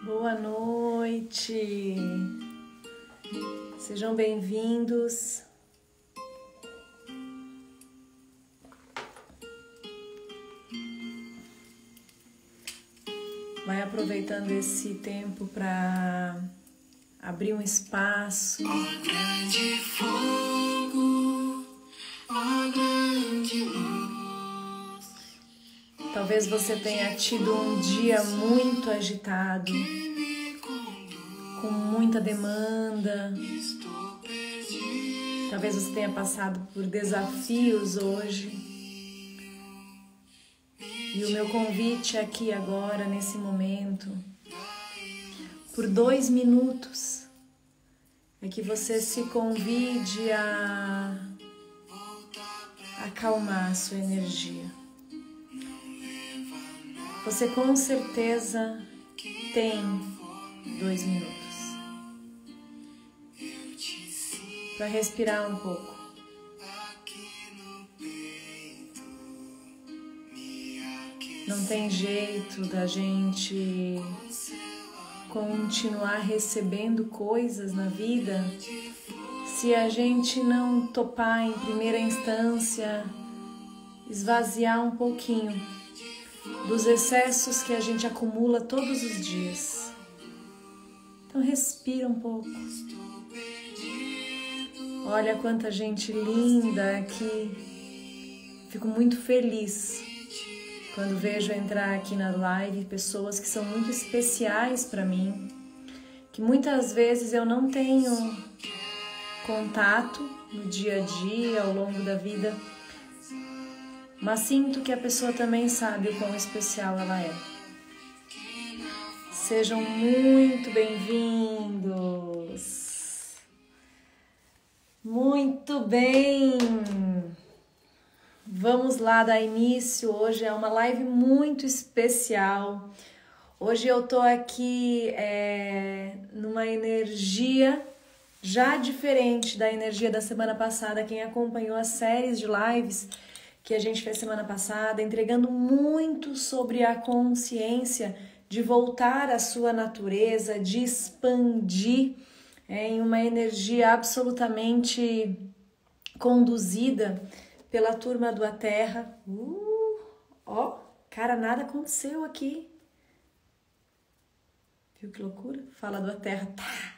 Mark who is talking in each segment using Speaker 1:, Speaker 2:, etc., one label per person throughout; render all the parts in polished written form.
Speaker 1: Boa noite, sejam bem-vindos. Vai aproveitando esse tempo para abrir um espaço.
Speaker 2: Ó grande fogo, ó grande luz.
Speaker 1: Talvez você tenha tido um dia muito agitado, com muita demanda. Talvez você tenha passado por desafios hoje. E o meu convite aqui agora, nesse momento, por 2 minutos, é que você se convide a acalmar a sua energia. Você com certeza tem 2 minutos para respirar um pouco. Não tem jeito da gente continuar recebendo coisas na vida se a gente não topar em primeira instância, esvaziar um pouquinho dos excessos que a gente acumula todos os dias. Então respira um pouco. Olha quanta gente linda aqui. Fico muito feliz quando vejo entrar aqui na live pessoas que são muito especiais para mim, que muitas vezes eu não tenho contato no dia a dia, ao longo da vida, mas sinto que a pessoa também sabe o quão especial ela é. Sejam muito bem-vindos! Muito bem! Vamos lá dar início. Hoje é uma live muito especial. Hoje eu tô aqui numa energia já diferente da energia da semana passada. Quem acompanhou as séries de lives que a gente fez semana passada, entregando muito sobre a consciência de voltar à sua natureza, de expandir em uma energia absolutamente conduzida pela turma do A Terra. Cara, nada aconteceu aqui. Viu que loucura? Fala do A Terra. Tá.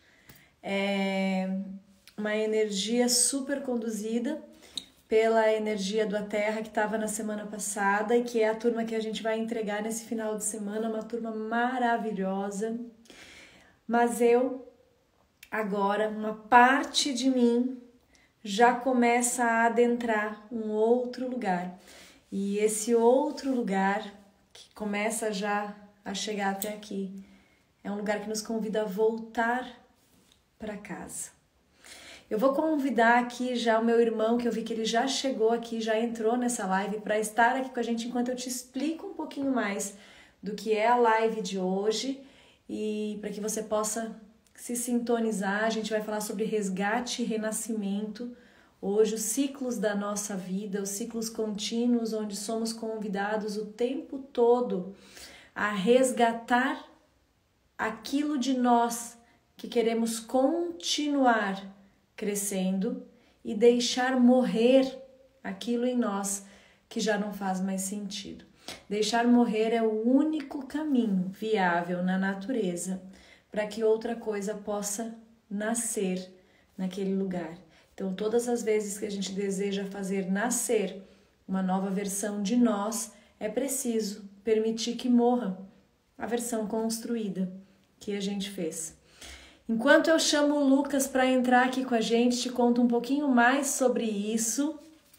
Speaker 1: É uma energia super conduzida pela energia do A Terra que estava na semana passada e que é a turma que a gente vai entregar nesse final de semana, uma turma maravilhosa. Mas eu, agora, uma parte de mim já começa a adentrar um outro lugar. E esse outro lugar, que começa já a chegar até aqui, é um lugar que nos convida a voltar para casa. Eu vou convidar aqui já o meu irmão, que eu vi que ele já chegou aqui, já entrou nessa live, para estar aqui com a gente enquanto eu te explico um pouquinho mais do que é a live de hoje e para que você possa se sintonizar. A gente vai falar sobre resgate e renascimento. Hoje, os ciclos da nossa vida, os ciclos contínuos, onde somos convidados o tempo todo a resgatar aquilo de nós que queremos continuar crescendo e deixar morrer aquilo em nós que já não faz mais sentido. Deixar morrer é o único caminho viável na natureza para que outra coisa possa nascer naquele lugar. Então, todas as vezes que a gente deseja fazer nascer uma nova versão de nós, é preciso permitir que morra a versão construída que a gente fez. Enquanto eu chamo o Lucas para entrar aqui com a gente, te conto um pouquinho mais sobre isso.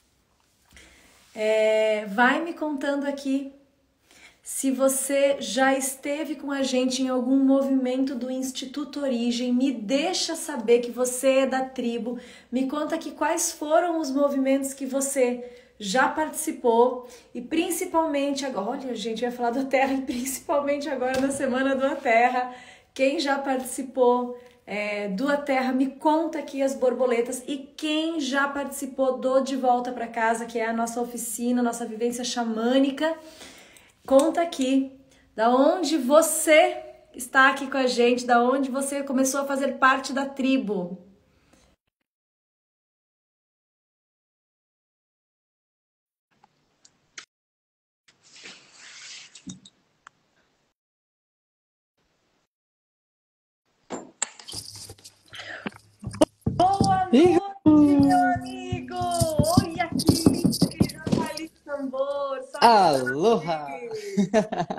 Speaker 1: Vai me contando aqui se você já esteve com a gente em algum movimento do Instituto Origem. Me deixa saber que você é da tribo. Me conta aqui quais foram os movimentos que você já participou e principalmente agora, olha, a gente vai falar do Terra e principalmente agora na Semana do A Terra. Quem já participou do A Terra, me conta aqui as borboletas. E quem já participou do De Volta para Casa, que é a nossa oficina, nossa vivência xamânica, conta aqui da onde você está aqui com a gente, da onde você começou a fazer parte da tribo. Boa
Speaker 3: Ih,
Speaker 1: noite, meu amigo! Oi, aqui, Rafael Tambor,
Speaker 3: aloha!
Speaker 1: saudade!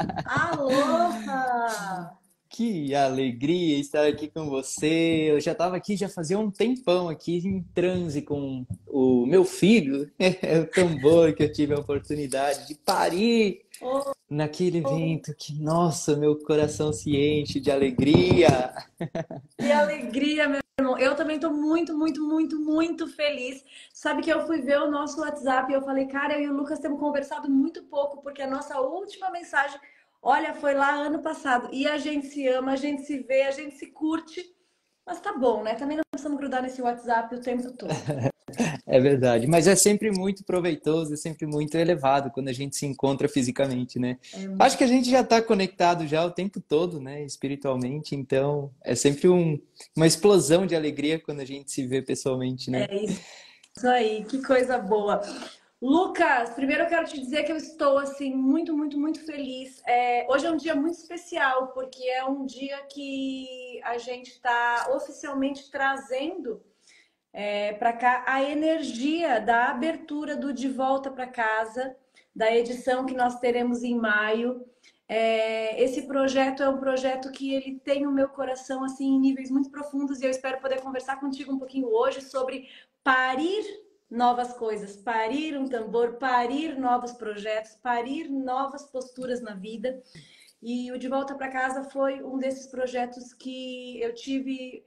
Speaker 1: Aloha!
Speaker 3: Que alegria estar aqui com você. Eu já estava aqui, já fazia um tempão aqui em transe com o meu filho, o tambor que eu tive a oportunidade de parir
Speaker 1: Oh,
Speaker 3: naquele evento que, nossa, meu coração se enche de alegria.
Speaker 1: que alegria, meu irmão! Eu também estou muito feliz. Sabe que eu fui ver o nosso WhatsApp e eu falei, cara, eu e o Lucas temos conversado muito pouco, porque a nossa última mensagem, olha, foi lá ano passado. E a gente se ama, a gente se vê, a gente se curte. Mas tá bom, né? Também não precisamos grudar nesse WhatsApp o tempo todo.
Speaker 3: É verdade, mas é sempre muito proveitoso, é sempre muito elevado quando a gente se encontra fisicamente, né?
Speaker 1: É,
Speaker 3: Acho que a gente já está conectado já o tempo todo, né, espiritualmente, então é sempre uma explosão de alegria quando a gente se vê pessoalmente, né?
Speaker 1: é isso aí, que coisa boa. Lucas, primeiro eu quero te dizer que eu estou assim muito feliz. Hoje é um dia muito especial porque é um dia que a gente está oficialmente trazendo para cá a energia da abertura do De Volta para Casa, da edição que nós teremos em maio. Esse projeto é um projeto que ele tem o meu coração assim em níveis muito profundos e eu espero poder conversar contigo um pouquinho hoje sobre parir novas coisas, parir um tambor, parir novos projetos, parir novas posturas na vida. E o De Volta para Casa foi um desses projetos que eu tive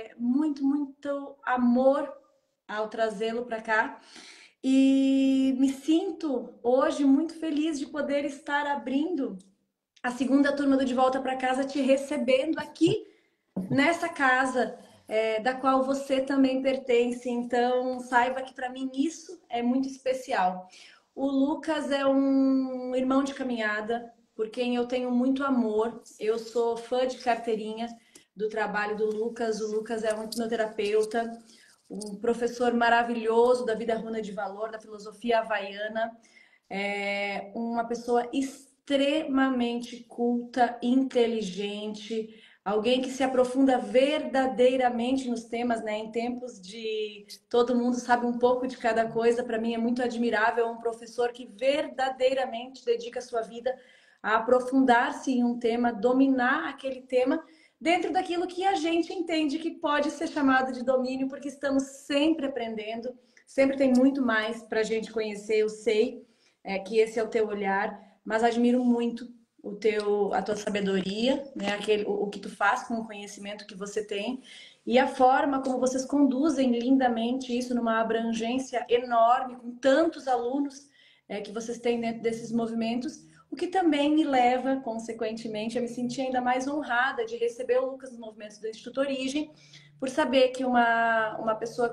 Speaker 1: muito amor ao trazê-lo para cá. E me sinto hoje muito feliz de poder estar abrindo a segunda turma do De Volta para Casa, te recebendo aqui nessa casa da qual você também pertence. Então, saiba que para mim isso é muito especial. O Lucas é um irmão de caminhada, por quem eu tenho muito amor. Eu sou fã de carteirinha do trabalho do Lucas. O Lucas é um hipnoterapeuta, um professor maravilhoso da vida runa de valor, da filosofia havaiana, uma pessoa extremamente culta, inteligente, alguém que se aprofunda verdadeiramente nos temas, né? Em tempos de todo mundo sabe um pouco de cada coisa, para mim é muito admirável um professor que verdadeiramente dedica a sua vida a aprofundar-se em um tema, dominar aquele tema dentro daquilo que a gente entende que pode ser chamado de domínio, porque estamos sempre aprendendo, sempre tem muito mais para a gente conhecer, eu sei que esse é o teu olhar, mas admiro muito a tua sabedoria, né? O que tu faz com o conhecimento que você tem e a forma como vocês conduzem lindamente isso numa abrangência enorme, com tantos alunos que vocês têm dentro desses movimentos, o que também me leva, consequentemente, a me sentir ainda mais honrada de receber o Lucas nos movimentos do Instituto Origem, por saber que uma pessoa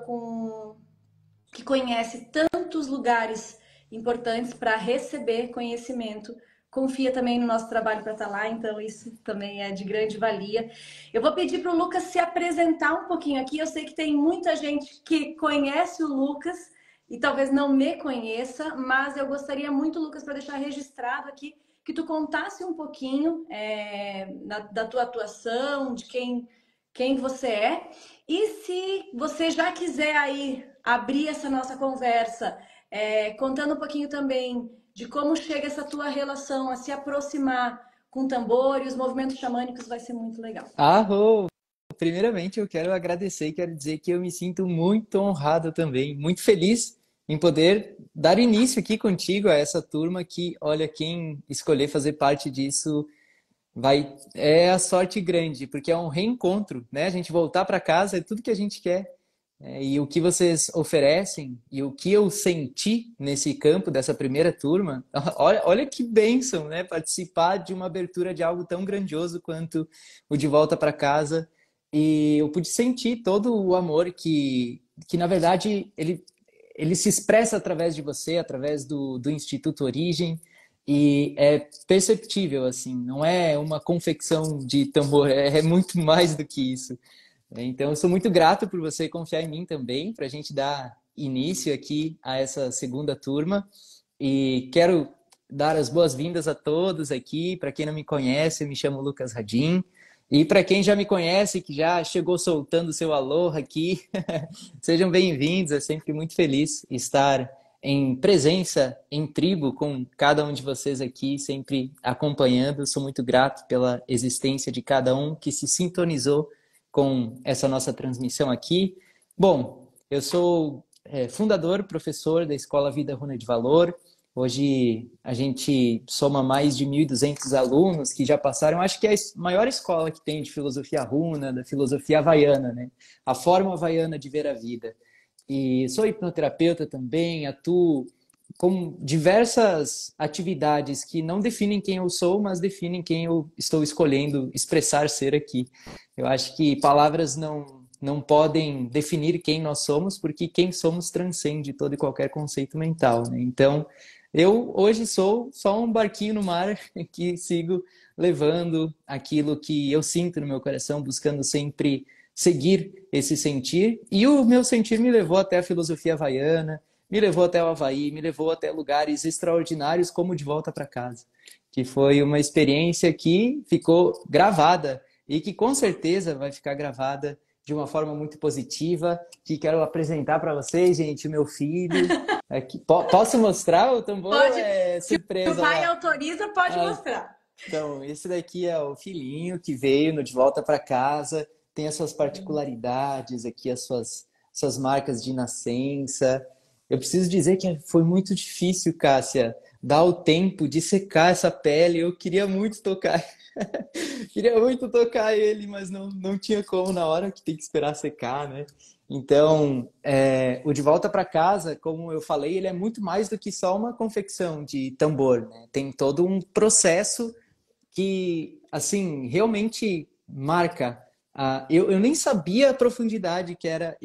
Speaker 1: que conhece tantos lugares importantes para receber conhecimento, confia também no nosso trabalho para estar lá, então isso também é de grande valia. Eu vou pedir para o Lucas se apresentar um pouquinho aqui. Eu sei que tem muita gente que conhece o Lucas e talvez não me conheça, mas eu gostaria muito, Lucas, para deixar registrado aqui, que tu contasse um pouquinho da tua atuação, de quem você é. E se você já quiser aí abrir essa nossa conversa, contando um pouquinho também de como chega essa tua relação a se aproximar com o tambor e os movimentos xamânicos, vai ser muito legal.
Speaker 3: Arro! Primeiramente, eu quero agradecer e quero dizer que eu me sinto muito honrado também, muito feliz em poder dar início aqui contigo a essa turma que, olha, quem escolher fazer parte disso é a sorte grande, porque é um reencontro, né? A gente voltar para casa é tudo que a gente quer. E o que vocês oferecem e o que eu senti nesse campo dessa primeira turma, olha que bênção, né? Participar de uma abertura de algo tão grandioso quanto o De Volta para Casa. E eu pude sentir todo o amor que na verdade, ele se expressa através de você, através do Instituto Origem. e é perceptível, assim, não é uma confecção de tambor, é muito mais do que isso. Então, eu sou muito grato por você confiar em mim também, para a gente dar início aqui a essa segunda turma. E quero dar as boas-vindas a todos aqui. Para quem não me conhece, eu me chamo Lucas Radin. E para quem já me conhece, que já chegou soltando seu alô aqui, sejam bem-vindos. É sempre muito feliz estar em presença, em tribo, com cada um de vocês aqui, sempre acompanhando. Sou muito grato pela existência de cada um que se sintonizou com essa nossa transmissão aqui. Bom, eu sou fundador, professor da Escola Vida Runa de Valor. Hoje a gente soma mais de 1.200 alunos que já passaram, acho que é a maior escola que tem de filosofia runa, da filosofia havaiana, né? A forma havaiana de ver a vida. E sou hipnoterapeuta também, atuo com diversas atividades que não definem quem eu sou, mas definem quem eu estou escolhendo expressar ser aqui. Eu acho que palavras não podem definir quem nós somos, porque quem somos transcende todo e qualquer conceito mental, né? Então, eu hoje sou só um barquinho no mar que sigo levando aquilo que eu sinto no meu coração, buscando sempre seguir esse sentir. E o meu sentir me levou até a filosofia havaiana, me levou até o Havaí, me levou até lugares extraordinários como De Volta para Casa, que foi uma experiência que ficou gravada e que com certeza vai ficar gravada de uma forma muito positiva, que quero apresentar para vocês, gente, o meu filho. Aqui, posso mostrar o tambor?
Speaker 1: Pode,
Speaker 3: É
Speaker 1: se o
Speaker 3: surpresa
Speaker 1: pai
Speaker 3: lá.
Speaker 1: autoriza, pode
Speaker 3: Ah,
Speaker 1: mostrar.
Speaker 3: então, esse daqui é o filhinho que veio no De Volta para Casa, tem as suas particularidades aqui, suas marcas de nascença. Eu preciso dizer que foi muito difícil, Cássia, dar o tempo de secar essa pele. Eu queria muito tocar, queria muito tocar ele, mas não tinha como na hora que tem que esperar secar, né? Então, o De Volta para Casa, como eu falei, ele é muito mais do que só uma confecção de tambor, né? Tem todo um processo que, assim, realmente marca. Eu nem sabia a profundidade que era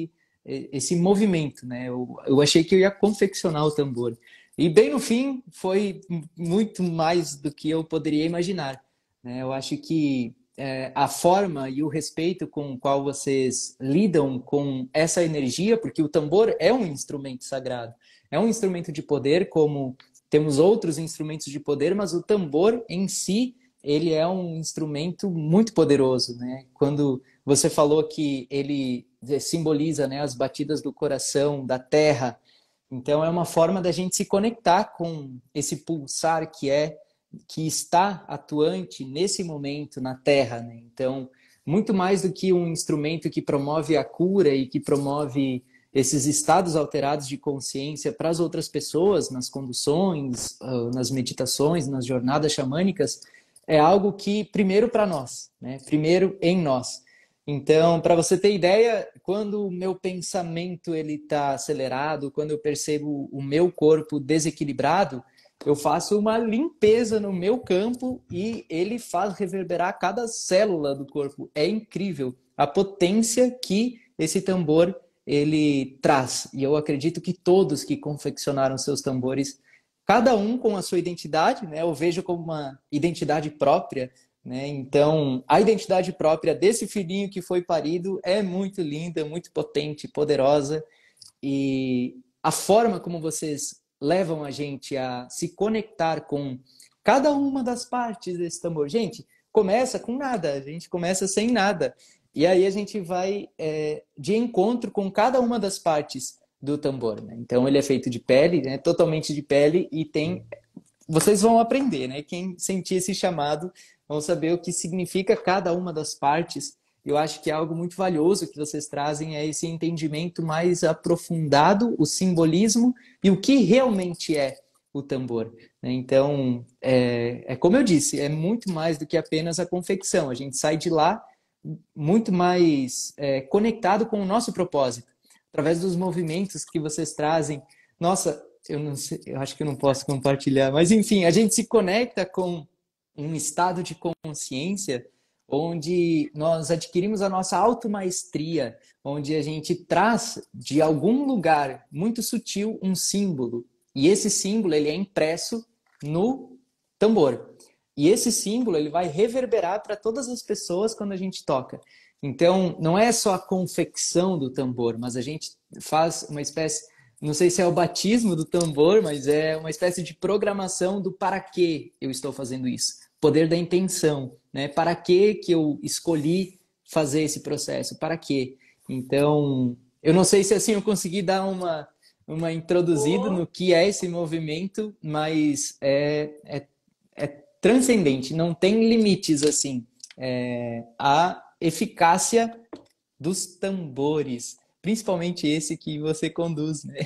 Speaker 3: esse movimento, né? Eu achei que eu ia confeccionar o tambor. E bem no fim, foi muito mais do que eu poderia imaginar, né? Eu acho que a forma e o respeito com o qual vocês lidam com essa energia, porque o tambor é um instrumento sagrado, é um instrumento de poder, como temos outros instrumentos de poder, mas o tambor em si, ele é um instrumento muito poderoso, né? Quando você falou que ele simboliza, né, as batidas do coração, da terra, então é uma forma da gente se conectar com esse pulsar que está atuante nesse momento na Terra, né? Então, muito mais do que um instrumento que promove a cura e que promove esses estados alterados de consciência para as outras pessoas, nas conduções, nas meditações, nas jornadas xamânicas, é algo que primeiro para nós, né? Primeiro em nós. Então, para você ter ideia, quando o meu pensamento ele está acelerado, quando eu percebo o meu corpo desequilibrado, eu faço uma limpeza no meu campo e ele faz reverberar cada célula do corpo. É incrível a potência que esse tambor ele traz. E eu acredito que todos que confeccionaram seus tambores, cada um com a sua identidade, né? Eu vejo como uma identidade própria, né? Então, a identidade própria desse filhinho que foi parido é muito linda, muito potente, poderosa. E a forma como vocês levam a gente a se conectar com cada uma das partes desse tambor. Gente, começa com nada, a gente começa sem nada. E aí a gente vai de encontro com cada uma das partes do tambor, né? Então ele é feito de pele, né? Totalmente de pele, e tem... Vocês vão aprender, né? Quem sentir esse chamado vão saber o que significa cada uma das partes. Eu acho que é algo muito valioso que vocês trazem, é esse entendimento mais aprofundado, o simbolismo e o que realmente é o tambor, né? Então, como eu disse, é muito mais do que apenas a confecção. A gente sai de lá muito mais conectado com o nosso propósito, através dos movimentos que vocês trazem. Nossa, eu não sei, eu acho que eu não posso compartilhar, mas enfim, a gente se conecta com um estado de consciência onde nós adquirimos a nossa automaestria, onde a gente traz de algum lugar muito sutil um símbolo, e esse símbolo ele é impresso no tambor. E esse símbolo ele vai reverberar para todas as pessoas quando a gente toca. Então, não é só a confecção do tambor, mas a gente faz uma espécie, não sei se é o batismo do tambor, mas é uma espécie de programação do para que eu estou fazendo isso. Poder da intenção, né? Para que eu escolhi fazer esse processo? Para quê? Então, eu não sei se assim eu consegui dar uma introduzida no que é esse movimento, mas é transcendente, não tem limites assim. A eficácia dos tambores, principalmente esse que você conduz, né?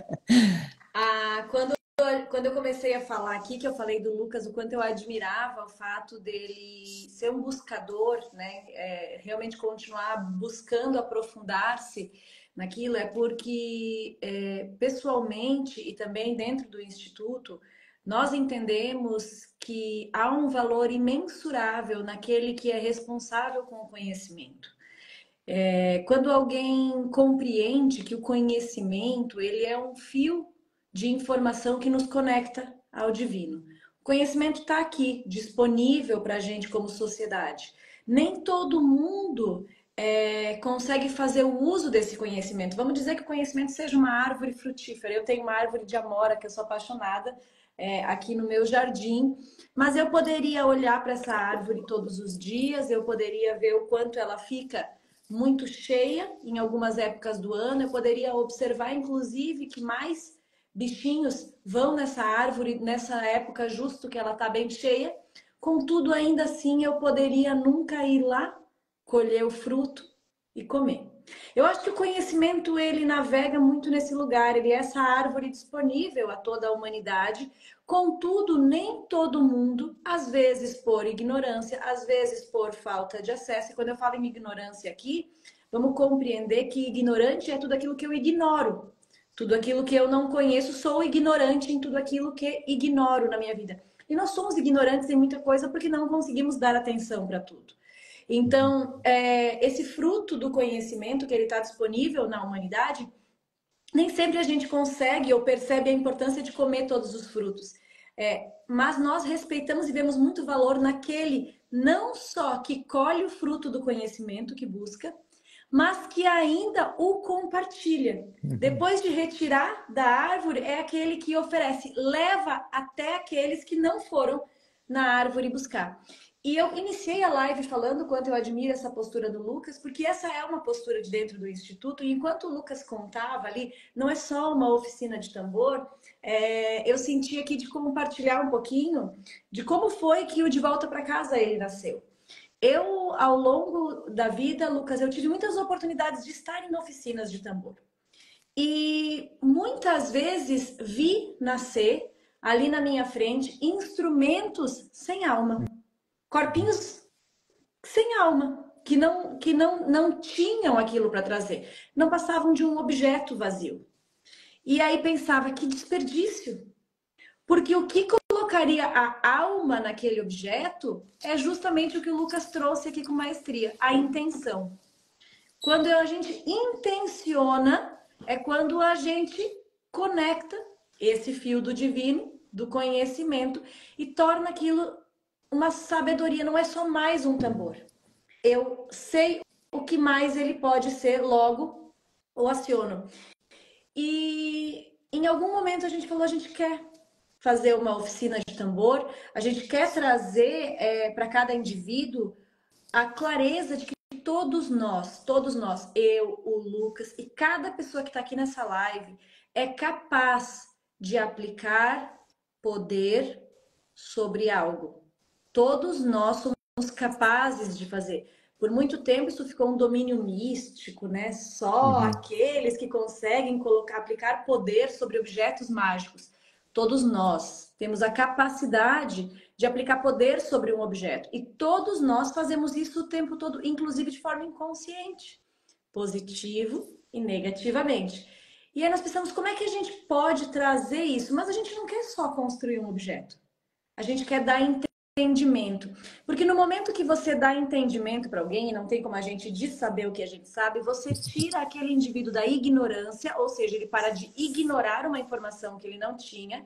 Speaker 1: Quando eu comecei a falar aqui, que eu falei do Lucas, o quanto eu admirava o fato dele ser um buscador, né? Realmente continuar buscando aprofundar-se naquilo, é porque pessoalmente e também dentro do Instituto, nós entendemos que há um valor imensurável naquele que é responsável com o conhecimento. Quando alguém compreende que o conhecimento ele é um fio de informação que nos conecta ao divino. O conhecimento está aqui, disponível para a gente como sociedade. Nem todo mundo consegue fazer o uso desse conhecimento. Vamos dizer que o conhecimento seja uma árvore frutífera. Eu tenho uma árvore de amora que eu sou apaixonada aqui no meu jardim, mas eu poderia olhar para essa árvore todos os dias, eu poderia ver o quanto ela fica muito cheia em algumas épocas do ano, eu poderia observar, inclusive, que mais bichinhos vão nessa árvore nessa época justo que ela está bem cheia. Contudo, ainda assim, eu poderia nunca ir lá, colher o fruto e comer. Eu acho que o conhecimento, ele navega muito nesse lugar, ele é essa árvore disponível a toda a humanidade. Contudo, nem todo mundo, às vezes por ignorância, às vezes por falta de acesso. E quando eu falo em ignorância aqui, vamos compreender que ignorante é tudo aquilo que eu ignoro. Tudo aquilo que eu não conheço, sou ignorante em tudo aquilo que ignoro na minha vida. E nós somos ignorantes em muita coisa porque não conseguimos dar atenção para tudo. Então, esse fruto do conhecimento que ele está disponível na humanidade, nem sempre a gente consegue ou percebe a importância de comer todos os frutos. Mas nós respeitamos e vemos muito valor naquele não só que colhe o fruto do conhecimento que busca, mas que ainda o compartilha. Depois de retirar da árvore, é aquele que oferece, leva até aqueles que não foram na árvore buscar. E eu iniciei a live falando o quanto eu admiro essa postura do Lucas, porque essa é uma postura de dentro do Instituto, e enquanto o Lucas contava ali, não é só uma oficina de tambor, eu senti aqui de compartilhar um pouquinho de como foi que o De Volta para Casa ele nasceu. Eu, ao longo da vida, Lucas, eu tive muitas oportunidades de estar em oficinas de tambor. E muitas vezes vi nascer ali na minha frente instrumentos sem alma. Corpinhos sem alma, que não tinham aquilo para trazer. Não passavam de um objeto vazio. E aí pensava, que desperdício. Porque o que colocaria a alma naquele objeto é justamente o que o Lucas trouxe aqui com maestria, a intenção. Quando a gente intenciona, é quando a gente conecta esse fio do divino, do conhecimento, e torna aquilo uma sabedoria. Não é só mais um tambor. Eu sei o que mais ele pode ser, logo o aciono. E em algum momento a gente falou, a gente quer fazer uma oficina de tambor, a gente quer trazer para cada indivíduo a clareza de que todos nós, eu, o Lucas e cada pessoa que está aqui nessa live é capaz de aplicar poder sobre algo. Todos nós somos capazes de fazer. Por muito tempo isso ficou um domínio místico, né? Só aqueles que conseguem aplicar poder sobre objetos mágicos. Todos nós temos a capacidade de aplicar poder sobre um objeto. E todos nós fazemos isso o tempo todo, inclusive de forma inconsciente. Positivo e negativamente. E aí nós pensamos, como é que a gente pode trazer isso? Mas a gente não quer só construir um objeto. A gente quer dar entendimento. Porque no momento que você dá entendimento para alguém, e não tem como a gente saber o que a gente sabe, você tira aquele indivíduo da ignorância, ou seja, ele para de ignorar uma informação que ele não tinha,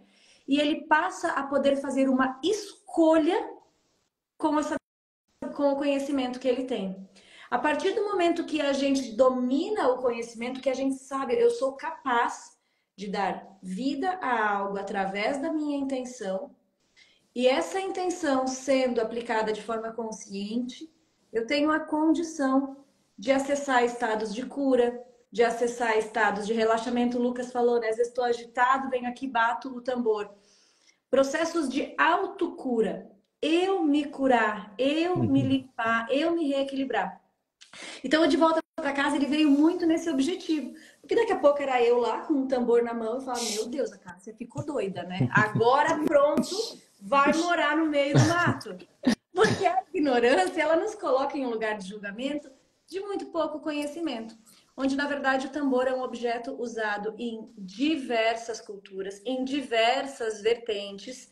Speaker 1: e ele passa a poder fazer uma escolha com com o conhecimento que ele tem. A partir do momento que a gente domina o conhecimento, que a gente sabe, eu sou capaz de dar vida a algo através da minha intenção, e essa intenção sendo aplicada de forma consciente, eu tenho a condição de acessar estados de cura, de acessar estados de relaxamento. O Lucas falou, né? Às vezes estou agitado, venho aqui, bato o tambor. Processos de autocura. Eu me curar, eu me limpar, eu me reequilibrar. Então, o De Volta para Casa, ele veio muito nesse objetivo. Porque daqui a pouco era eu lá com um tambor na mão e falava, meu Deus, a Cássia ficou doida, né? Agora pronto, vai morar no meio do mato. Porque a ignorância, ela nos coloca em um lugar de julgamento de muito pouco conhecimento. Onde, na verdade, o tambor é um objeto usado em diversas culturas, em diversas vertentes,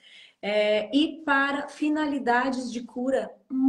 Speaker 1: e para finalidades de cura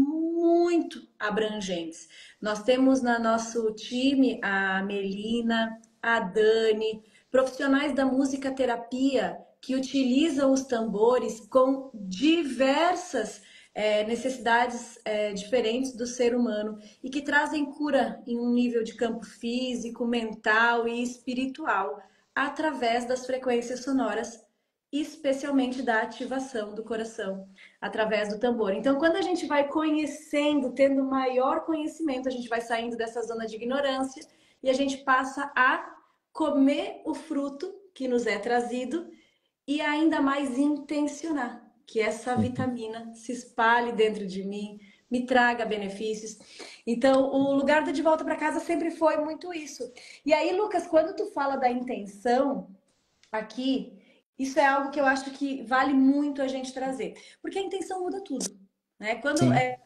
Speaker 1: muito abrangentes. Nós temos no nosso time a Melina, a Dani, profissionais da música terapia que utilizam os tambores com diversas necessidades diferentes do ser humano e que trazem cura em um nível de campo físico, mental e espiritual através das frequências sonoras, especialmente da ativação do coração através do tambor. Então, quando a gente vai conhecendo, tendo maior conhecimento, a gente vai saindo dessa zona de ignorância e a gente passa a comer o fruto que nos é trazido e ainda mais intencionar que essa vitamina se espalhe dentro de mim, me traga benefícios. Então, o lugar do De Volta para Casa sempre foi muito isso. E aí, Lucas, quando tu fala da intenção aqui, isso é algo que eu acho que vale muito a gente trazer. Porque a intenção muda tudo, né? Quando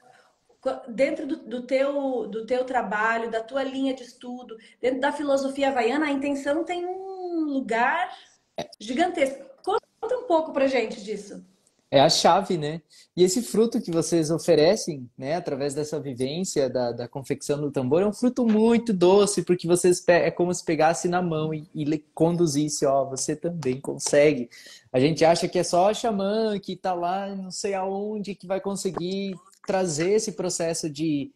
Speaker 1: dentro do teu trabalho, da tua linha de estudo, dentro da filosofia havaiana, a intenção tem um lugar gigantesco. Conta um pouco pra gente disso.
Speaker 3: É a chave, né? E esse fruto que vocês oferecem, né, através dessa vivência da confecção do tambor, é um fruto muito doce, porque vocês é como se pegasse na mão e conduzisse, ó, você também consegue. A gente acha que é só a xamã que tá lá, não sei aonde, que vai conseguir trazer esse processo de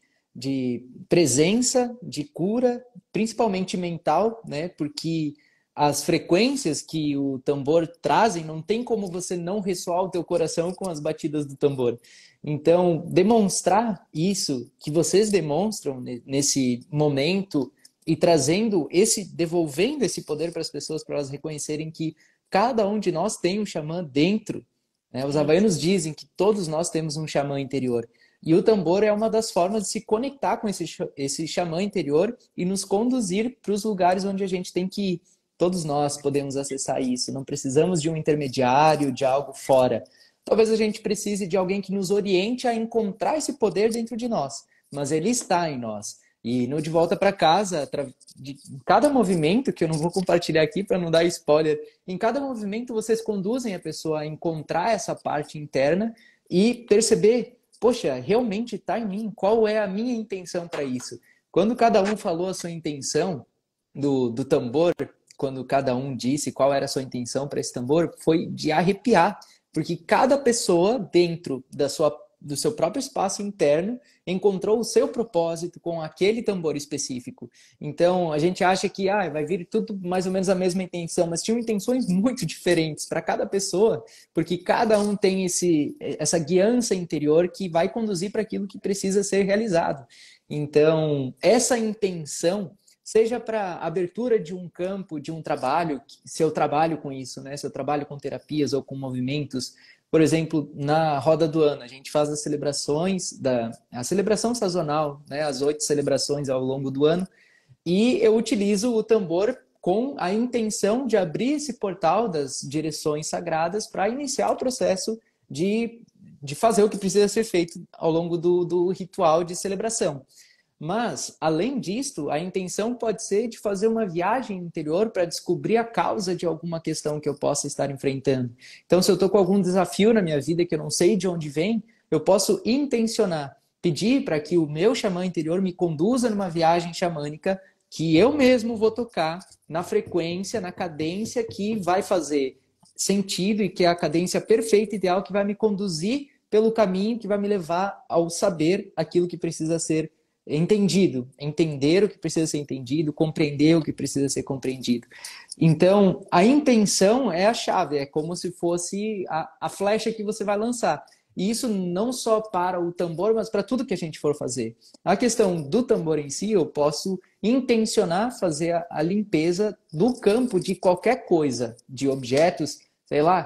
Speaker 3: presença, de cura, principalmente mental, né? Porque as frequências que o tambor trazem, não tem como você não ressoar o teu coração com as batidas do tambor. Então, demonstrar isso que vocês demonstram nesse momento e trazendo devolvendo esse poder para as pessoas, para elas reconhecerem que cada um de nós tem um xamã dentro, né? Os havaianos dizem que todos nós temos um xamã interior. E o tambor é uma das formas de se conectar com esse xamã interior e nos conduzir para os lugares onde a gente tem que ir. Todos nós podemos acessar isso, não precisamos de um intermediário, de algo fora. Talvez a gente precise de alguém que nos oriente a encontrar esse poder dentro de nós, mas ele está em nós. E no De Volta para Casa, de cada movimento, que eu não vou compartilhar aqui para não dar spoiler, em cada movimento vocês conduzem a pessoa a encontrar essa parte interna e perceber, poxa, realmente está em mim, qual é a minha intenção para isso? Quando cada um falou a sua intenção do tambor, quando cada um disse qual era a sua intenção para esse tambor, foi de arrepiar, porque cada pessoa dentro do seu próprio espaço interno encontrou o seu propósito com aquele tambor específico. Então, a gente acha que vai vir tudo mais ou menos a mesma intenção, mas tinham intenções muito diferentes para cada pessoa, porque cada um tem essa guiança interior que vai conduzir para aquilo que precisa ser realizado. Então, essa intenção, seja para abertura de um campo, de um trabalho, se eu trabalho com isso, né? Se eu trabalho com terapias ou com movimentos, por exemplo, na roda do ano, a gente faz as celebrações, a celebração sazonal, né? As 8 celebrações ao longo do ano, e eu utilizo o tambor com a intenção de abrir esse portal das direções sagradas para iniciar o processo de fazer o que precisa ser feito ao longo do ritual de celebração. Mas, além disto, a intenção pode ser de fazer uma viagem interior para descobrir a causa de alguma questão que eu possa estar enfrentando. Então, se eu estou com algum desafio na minha vida que eu não sei de onde vem, eu posso intencionar, pedir para que o meu xamã interior me conduza numa viagem xamânica que eu mesmo vou tocar na frequência, na cadência que vai fazer sentido e que é a cadência perfeita, ideal, que vai me conduzir pelo caminho que vai me levar ao saber aquilo que precisa ser entendido, entender o que precisa ser entendido, compreender o que precisa ser compreendido. Então, a intenção é a chave, é como se fosse a flecha que você vai lançar. E isso não só para o tambor, mas para tudo que a gente for fazer. A questão do tambor em si, eu posso intencionar fazer a limpeza do campo de qualquer coisa, de objetos, sei lá.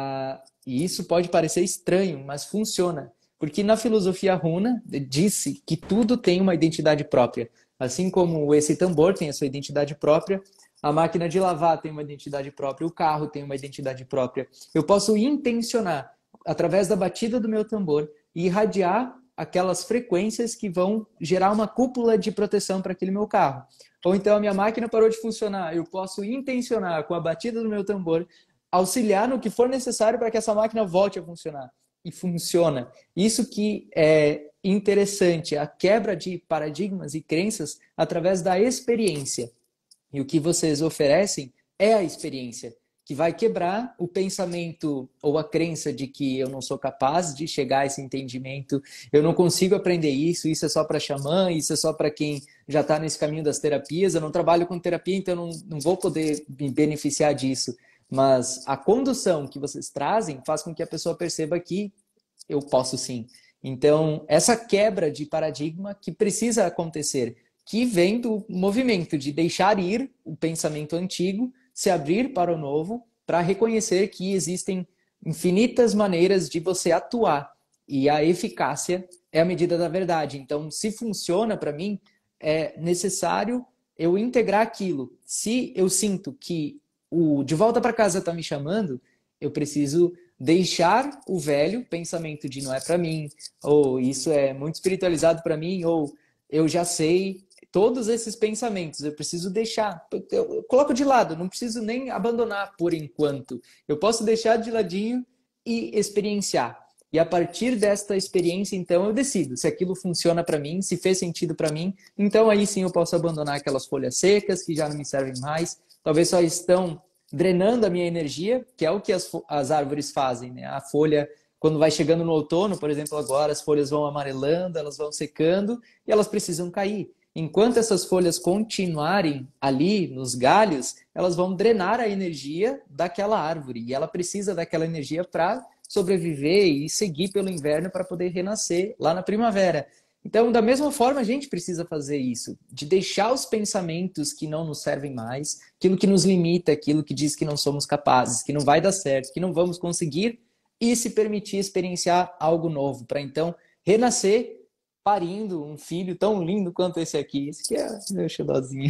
Speaker 3: E isso pode parecer estranho, mas funciona. Porque na filosofia runa, disse que tudo tem uma identidade própria. Assim como esse tambor tem a sua identidade própria, a máquina de lavar tem uma identidade própria, o carro tem uma identidade própria. Eu posso intencionar, através da batida do meu tambor, e irradiar aquelas frequências que vão gerar uma cúpula de proteção para aquele meu carro. Ou então a minha máquina parou de funcionar, eu posso intencionar, com a batida do meu tambor, auxiliar no que for necessário para que essa máquina volte a funcionar. E funciona. Isso que é interessante, a quebra de paradigmas e crenças através da experiência. E o que vocês oferecem é a experiência, que vai quebrar o pensamento ou a crença de que eu não sou capaz de chegar a esse entendimento, eu não consigo aprender isso, isso é só para xamã, isso é só para quem já está nesse caminho das terapias, eu não trabalho com terapia, então não vou poder me beneficiar disso. Mas a condução que vocês trazem faz com que a pessoa perceba que eu posso sim. Então, essa quebra de paradigma que precisa acontecer, que vem do movimento de deixar ir o pensamento antigo, se abrir para o novo, para reconhecer que existem infinitas maneiras de você atuar e a eficácia é a medida da verdade. Então, se funciona para mim, é necessário eu integrar aquilo. Se eu sinto que o de volta para casa está me chamando, eu preciso deixar o velho pensamento de não é para mim, ou isso é muito espiritualizado para mim, ou eu já sei. Todos esses pensamentos eu preciso deixar, eu coloco de lado, não preciso nem abandonar por enquanto. Eu posso deixar de ladinho e experienciar. E a partir desta experiência, então, eu decido se aquilo funciona para mim, se fez sentido para mim. Então, aí sim eu posso abandonar aquelas folhas secas que já não me servem mais. Talvez só estão drenando a minha energia, que é o que as árvores fazem, né? A folha, quando vai chegando no outono, por exemplo, agora as folhas vão amarelando, elas vão secando e elas precisam cair. Enquanto essas folhas continuarem ali nos galhos, elas vão drenar a energia daquela árvore. E ela precisa daquela energia para sobreviver e seguir pelo inverno para poder renascer lá na primavera. Então, da mesma forma, a gente precisa fazer isso, de deixar os pensamentos que não nos servem mais, aquilo que nos limita, aquilo que diz que não somos capazes, que não vai dar certo, que não vamos conseguir, e se permitir experienciar algo novo, para então renascer parindo um filho tão lindo quanto esse aqui. Esse aqui é meu xodózinho.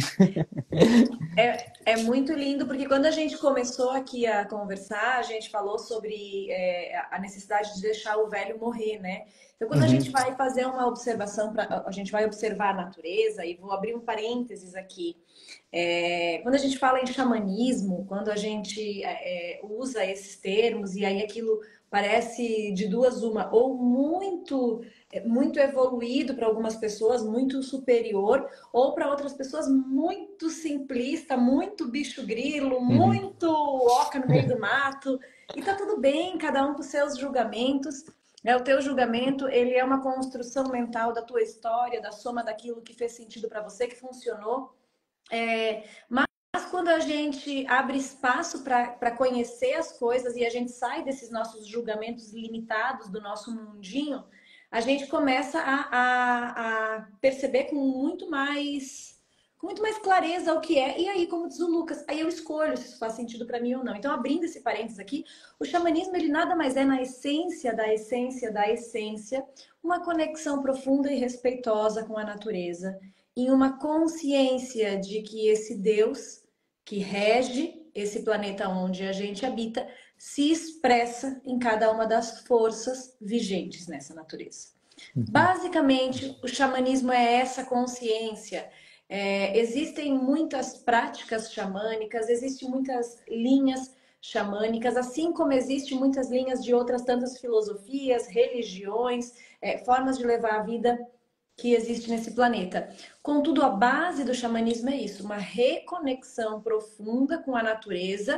Speaker 1: É muito lindo, porque quando a gente começou aqui a conversar, a gente falou sobre a necessidade de deixar o velho morrer, né? Então, quando a gente vai fazer uma observação, a gente vai observar a natureza, e vou abrir um parênteses aqui. Quando a gente fala em xamanismo, quando a gente usa esses termos, e aí aquilo parece de duas uma, ou muito evoluído para algumas pessoas, muito superior, ou para outras pessoas muito simplista, muito bicho grilo, muito oca no meio do mato. E tá tudo bem, cada um com seus julgamentos. O teu julgamento, ele é uma construção mental da tua história, da soma daquilo que fez sentido para você, que funcionou. Mas quando a gente abre espaço para conhecer as coisas e a gente sai desses nossos julgamentos limitados do nosso mundinho, a gente começa a perceber com muito mais clareza o que é. E aí, como diz o Lucas, aí eu escolho se isso faz sentido para mim ou não. Então, abrindo esse parênteses aqui, o xamanismo, ele nada mais é, na essência da essência da essência, uma conexão profunda e respeitosa com a natureza, em uma consciência de que esse Deus que rege esse planeta onde a gente habita se expressa em cada uma das forças vigentes nessa natureza. Basicamente, o xamanismo é essa consciência. Existem muitas práticas xamânicas, existem muitas linhas xamânicas, assim como existem muitas linhas de outras tantas filosofias, religiões, formas de levar a vida que existe nesse planeta. Contudo, a base do xamanismo é isso, uma reconexão profunda com a natureza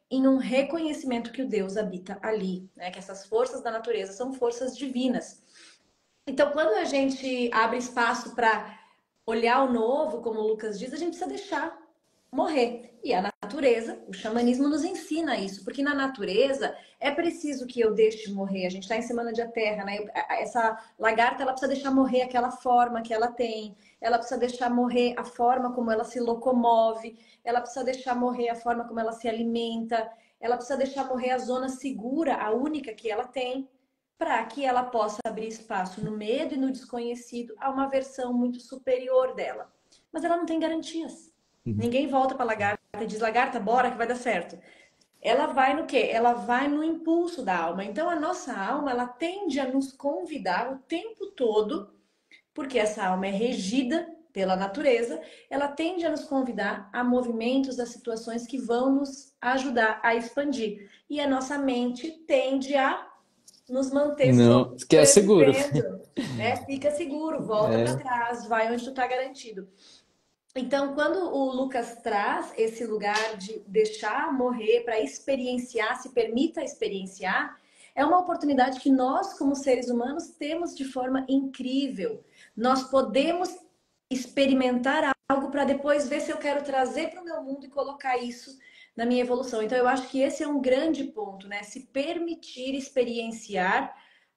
Speaker 1: em um reconhecimento que o Deus habita ali, né? Que essas forças da natureza são forças divinas. Então, quando a gente abre espaço para olhar o novo, como o Lucas diz, a gente precisa deixar morrer. E a natureza, o xamanismo nos ensina isso, porque na natureza é preciso que eu deixe morrer. A gente está em Semana de Terra, né? Essa lagarta, ela precisa deixar morrer aquela forma que ela tem, ela precisa deixar morrer a forma como ela se locomove, ela precisa deixar morrer a forma como ela se alimenta, ela precisa deixar morrer a zona segura, a única que ela tem, para que ela possa abrir espaço no medo e no desconhecido a uma versão muito superior dela. Mas ela não tem garantias. Ninguém volta para a lagarta e diz, lagarta, bora que vai dar certo. Ela vai no quê? Ela vai no impulso da alma. Então a nossa alma, ela tende a nos convidar o tempo todo, porque essa alma é regida pela natureza, ela tende a nos convidar a movimentos, a situações que vão nos ajudar a expandir. E a nossa mente tende a nos manter
Speaker 3: Não, que é seguro.
Speaker 1: sobrevivendo, né? Fica seguro, volta para trás, vai onde tu tá garantido. Então, quando o Lucas traz esse lugar de deixar morrer para experienciar, se permita experienciar, é uma oportunidade que nós, como seres humanos, temos de forma incrível. Nós podemos experimentar algo para depois ver se eu quero trazer para o meu mundo e colocar isso na minha evolução. Então, eu acho que esse é um grande ponto, né? Se permitir experienciar,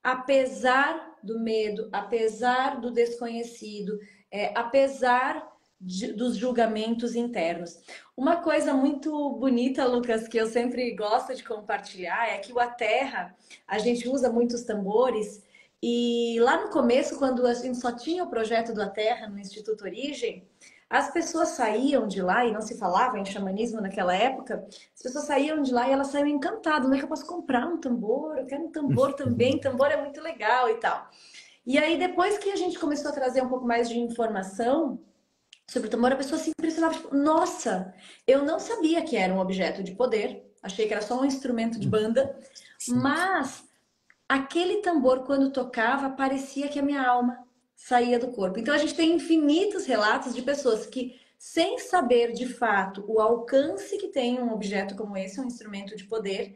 Speaker 1: apesar do medo, apesar do desconhecido, apesar dos julgamentos internos. Uma coisa muito bonita, Lucas, que eu sempre gosto de compartilhar é que o A Terra, a gente usa muitos tambores e lá no começo, quando a gente só tinha o projeto do A Terra no Instituto Origem, as pessoas saíam de lá, e não se falava em xamanismo naquela época, as pessoas saíam de lá e elas saíam encantadas. Como é que eu posso comprar um tambor? Eu quero um tambor também, tambor é muito legal e tal. E aí, depois que a gente começou a trazer um pouco mais de informação sobre o tambor, a pessoa se impressionava, tipo, nossa, eu não sabia que era um objeto de poder, achei que era só um instrumento de banda, mas aquele tambor, quando tocava, parecia que a minha alma saía do corpo. Então a gente tem infinitos relatos de pessoas que, sem saber de fato o alcance que tem um objeto como esse, um instrumento de poder,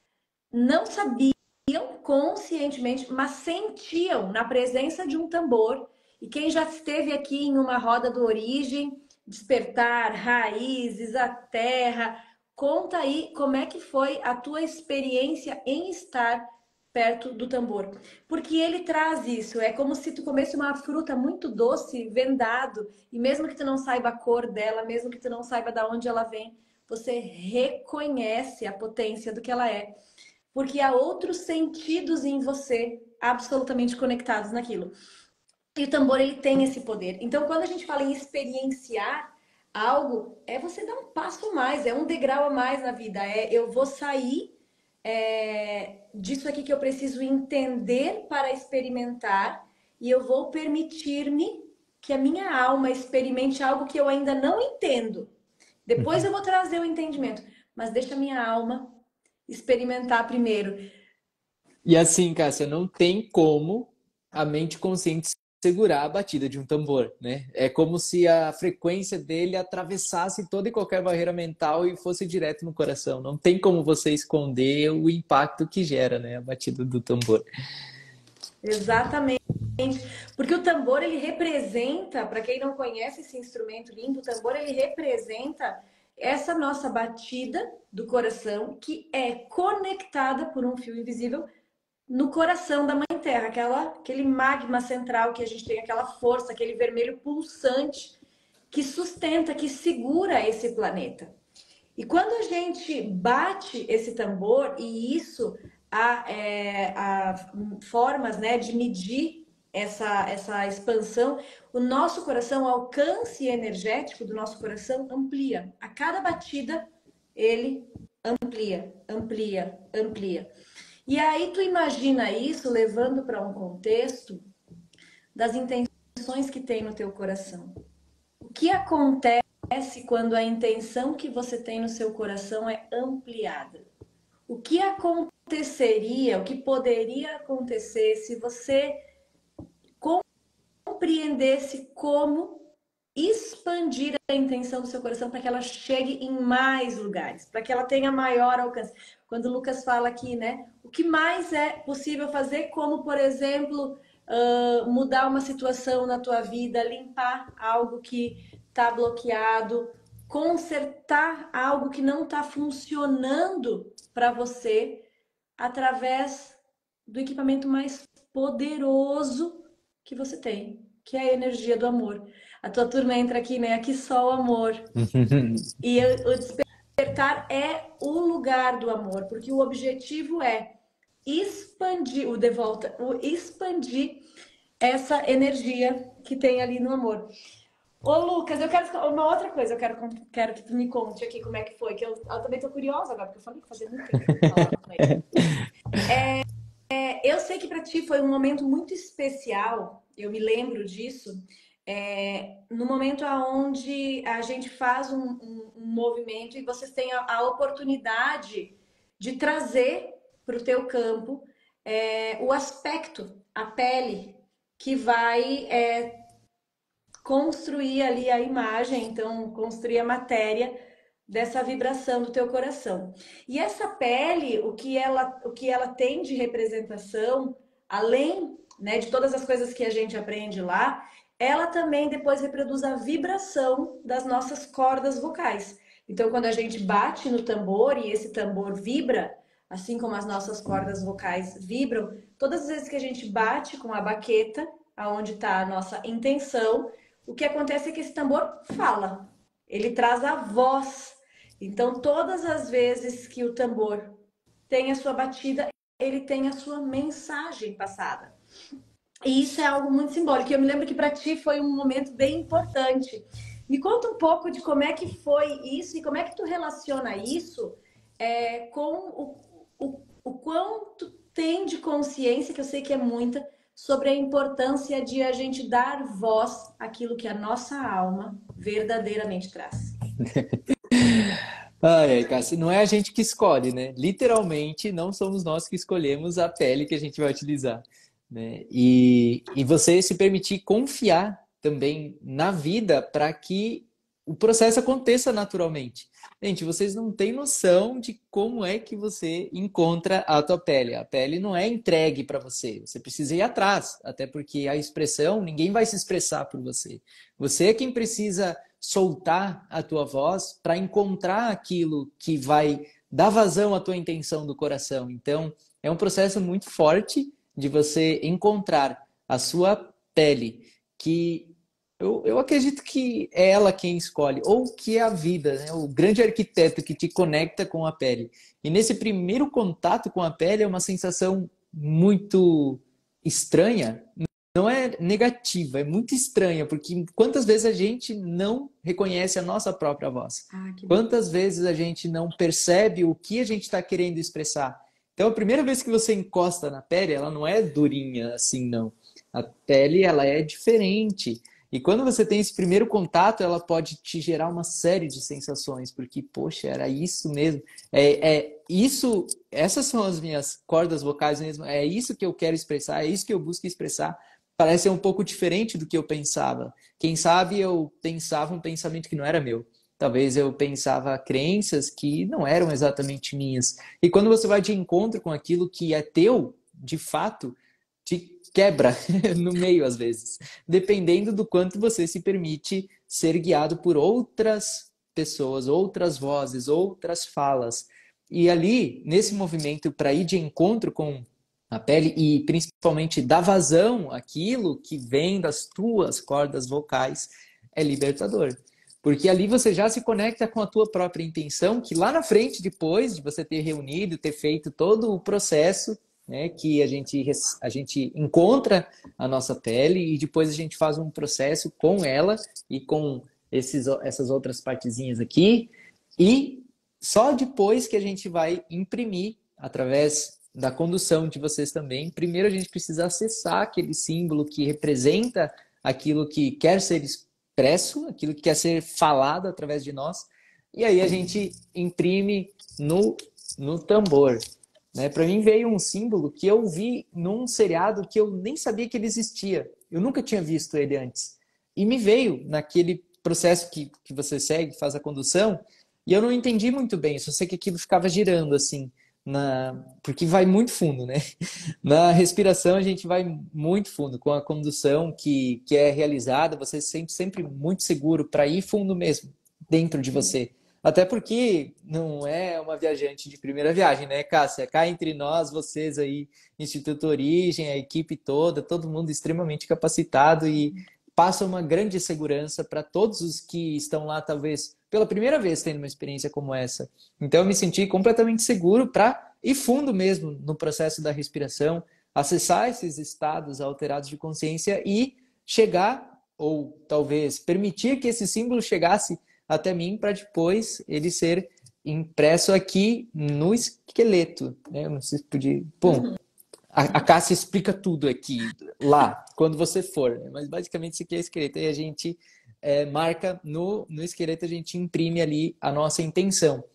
Speaker 1: não sabiam conscientemente, mas sentiam na presença de um tambor. E quem já esteve aqui em uma roda do Origem, Despertar, Raízes, a Terra, conta aí como é que foi a tua experiência em estar perto do tambor. Porque ele traz isso, é como se tu comesse uma fruta muito doce, vendado, e mesmo que tu não saiba a cor dela, mesmo que tu não saiba de onde ela vem, você reconhece a potência do que ela é. Porque há outros sentidos em você absolutamente conectados naquilo. E o tambor, ele tem esse poder. Então, quando a gente fala em experienciar algo, é você dar um passo a mais, é um degrau a mais na vida. É eu vou sair disso aqui que eu preciso entender para experimentar e eu vou permitir-me que a minha alma experimente algo que eu ainda não entendo. Depois eu vou trazer o entendimento, mas deixa a minha alma experimentar primeiro.
Speaker 3: E assim, Cássia, não tem como a mente consciente segurar a batida de um tambor, né? É como se a frequência dele atravessasse toda e qualquer barreira mental e fosse direto no coração. Não tem como você esconder o impacto que gera, né, a batida do tambor.
Speaker 1: Exatamente. Porque o tambor, ele representa, para quem não conhece esse instrumento lindo, o tambor, ele representa essa nossa batida do coração, que é conectada por um fio invisível no coração da Mãe Terra, aquele magma central que a gente tem, aquela força, aquele vermelho pulsante que sustenta, que segura esse planeta. E quando a gente bate esse tambor, e isso há formas, né, de medir essa expansão, o nosso coração, o alcance energético do nosso coração amplia. A cada batida, ele amplia, amplia, amplia. E aí tu imagina isso levando para um contexto das intenções que tem no teu coração. O que acontece quando a intenção que você tem no seu coração é ampliada? O que aconteceria, o que poderia acontecer se você compreendesse como expandir a intenção do seu coração para que ela chegue em mais lugares, para que ela tenha maior alcance. Quando o Lucas fala aqui, né? O que mais é possível fazer, como, por exemplo, mudar uma situação na tua vida, limpar algo que está bloqueado, consertar algo que não está funcionando para você através do equipamento mais poderoso que você tem, que é a energia do amor. A tua turma entra aqui, né? Aqui só o amor. E o despertar é o lugar do amor, porque o objetivo é expandir, o de volta, o expandir essa energia que tem ali no amor. Ô, Lucas, eu quero uma outra coisa, quero que tu me conte aqui como é que foi, que eu também tô curiosa agora, porque eu falei que fazia muito tempo que eu não falava com ele. Eu sei que para ti foi um momento muito especial, eu me lembro disso, no momento onde a gente faz um movimento e vocês têm a oportunidade de trazer para o teu campo o aspecto, a pele, que vai construir ali a imagem, então construir a matéria dessa vibração do teu coração. E essa pele, o que ela tem de representação, além, né, de todas as coisas que a gente aprende lá, ela também depois reproduz a vibração das nossas cordas vocais. Então, quando a gente bate no tambor e esse tambor vibra, assim como as nossas cordas vocais vibram, todas as vezes que a gente bate com a baqueta, aonde está a nossa intenção, o que acontece é que esse tambor fala, ele traz a voz. Então, todas as vezes que o tambor tem a sua batida, ele tem a sua mensagem passada. E isso é algo muito simbólico. Eu me lembro que para ti foi um momento bem importante. Me conta um pouco de como é que foi isso e como é que tu relaciona isso com o quanto tem de consciência, que eu sei que é muita, sobre a importância de a gente dar voz àquilo que a nossa alma verdadeiramente traz.
Speaker 3: Ai, ai, Cássio, não é a gente que escolhe, né? Literalmente, não somos nós que escolhemos a pele que a gente vai utilizar, né? E você se permitir confiar também na vida para que o processo aconteça naturalmente. Gente, vocês não têm noção de como é que você encontra a tua pele. A pele não é entregue para você. Você precisa ir atrás, até porque a expressão, ninguém vai se expressar por você. Você é quem precisa soltar a tua voz para encontrar aquilo que vai dar vazão à tua intenção do coração. Então, é um processo muito forte de você encontrar a sua pele, que eu acredito que é ela quem escolhe, ou que é a vida, né? O grande arquiteto que te conecta com a pele. E nesse primeiro contato com a pele é uma sensação muito estranha, não é negativa, é muito estranha, porque quantas vezes a gente não reconhece a nossa própria voz? Quantas vezes a gente não percebe o que a gente está querendo expressar? Então, a primeira vez que você encosta na pele, ela não é durinha assim, não. A pele, ela é diferente. E quando você tem esse primeiro contato, ela pode te gerar uma série de sensações, porque, poxa, era isso mesmo. Isso, essas são as minhas cordas vocais mesmo, é isso que eu quero expressar, é isso que eu busco expressar. Parece ser um pouco diferente do que eu pensava. Quem sabe eu pensava um pensamento que não era meu. Talvez eu pensava crenças que não eram exatamente minhas. E quando você vai de encontro com aquilo que é teu, de fato, te quebra no meio às vezes, dependendo do quanto você se permite ser guiado por outras pessoas, outras vozes, outras falas. E ali, nesse movimento para ir de encontro com a pele e principalmente dar vazão àquilo que vem das tuas cordas vocais, é libertador. Porque ali você já se conecta com a tua própria intenção, que lá na frente, depois de você ter reunido, ter feito todo o processo, né, que a gente encontra a nossa pele e depois a gente faz um processo com ela e com essas outras partezinhas aqui, e só depois que a gente vai imprimir através da condução de vocês também. Primeiro a gente precisa acessar aquele símbolo que representa aquilo que quer ser expresso, aquilo que quer ser falado através de nós, e aí a gente imprime no tambor. Né? Para mim veio um símbolo que eu vi num seriado que eu nem sabia que ele existia. Eu nunca tinha visto ele antes. e me veio naquele processo que você segue, faz a condução, e eu não entendi muito bem, só sei que aquilo ficava girando assim, porque vai muito fundo, né? Na respiração a gente vai muito fundo, com a condução que é realizada, você se sente sempre muito seguro para ir fundo mesmo, dentro de você. Até porque não é uma viajante de primeira viagem, né, Cássia? Cá entre nós, vocês aí, Instituto Origem, a equipe toda, todo mundo extremamente capacitado e passa uma grande segurança para todos os que estão lá, talvez pela primeira vez tendo uma experiência como essa. Então eu me senti completamente seguro para ir fundo mesmo no processo da respiração, acessar esses estados alterados de consciência e chegar, ou talvez permitir que esse símbolo chegasse até mim para depois ele ser impresso aqui no esqueleto. Né? Eu não sei se podia. Bom, a Cássia explica tudo aqui, lá, quando você for. Né? Mas basicamente isso aqui é esqueleto. E a gente marca no esqueleto, a gente imprime ali a nossa intenção.